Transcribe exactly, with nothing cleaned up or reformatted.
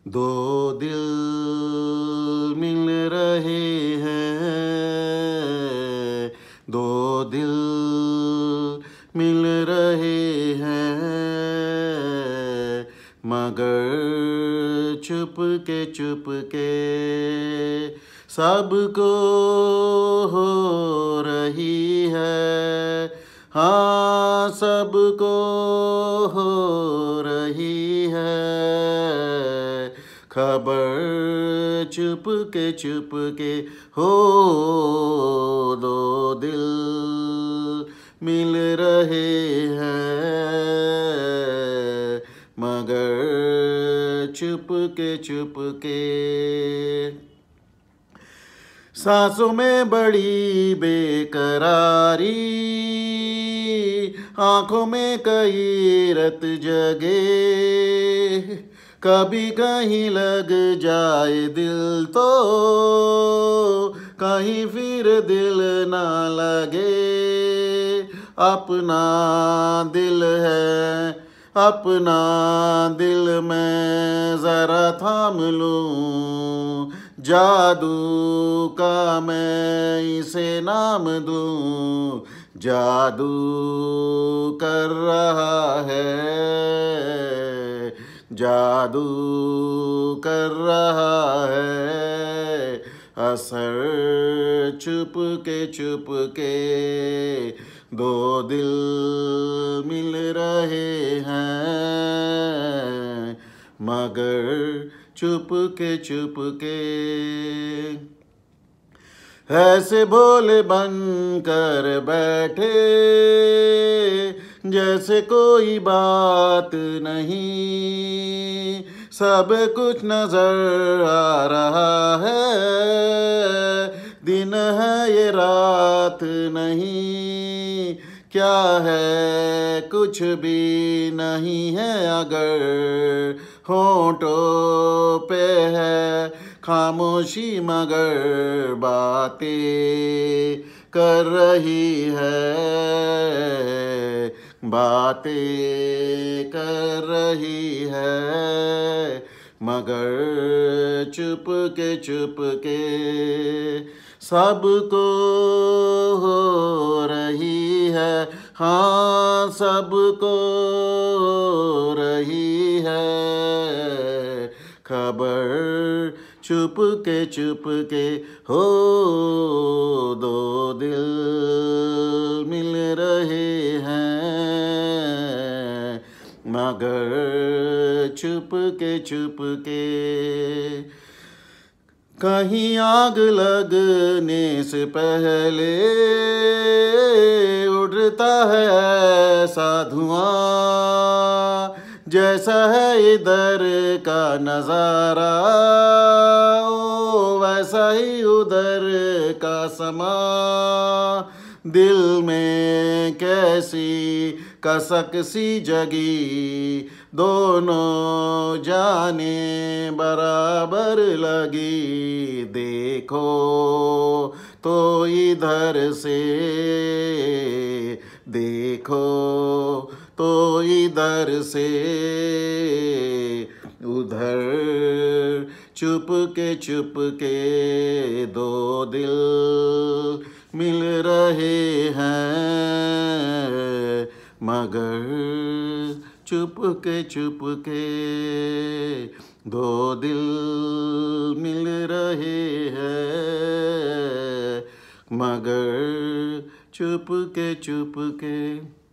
दो दिल मिल रहे हैं, दो दिल मिल रहे हैं, मगर चुपके चुपके सबको हो रही है। हाँ, सबको हो रही है खबर, चुपके चुपके हो दो दिल मिल रहे हैं, मगर चुपके चुपके। सांसों में बड़ी बेकरारी, आंखों में कई रत जगे, कभी कहीं लग जाए दिल तो कहीं फिर दिल ना लगे। अपना दिल है, अपना दिल मैं जरा थाम लूं, जादू का मैं इसे नाम दूं। जादू कर रहा है, जादू कर रहा है असर, चुपके चुपके दो दिल मिल रहे हैं, मगर चुपके चुपके। ऐसे भोले बन कर बैठे जैसे कोई बात नहीं, सब कुछ नजर आ रहा है, दिन है ये रात नहीं। क्या है कुछ भी नहीं है अगर होठों पे है खामोशी, मगर बातें कर रही है, बातें कर रही है, मगर चुपके चुपके सबको हो रही है। हाँ, सबको हो रही है खबर, चुपके चुपके हो दो दिल मिल रहे हैं, मगर चुपके चुपके। कहीं आग लगने से पहले उड़ता है ऐसा धुआं, जैसा है इधर का नजारा ओ वैसा ही उधर का समा। दिल में कैसी कसक सी जगी, दोनों जाने बराबर लगी। देखो तो इधर से, देखो तो इधर से, उधर चुपके चुपके दो दिल मिल रहे हैं, मगर चुपके चुपके दो दिल मिल रहे हैं, मगर चुपके चुपके।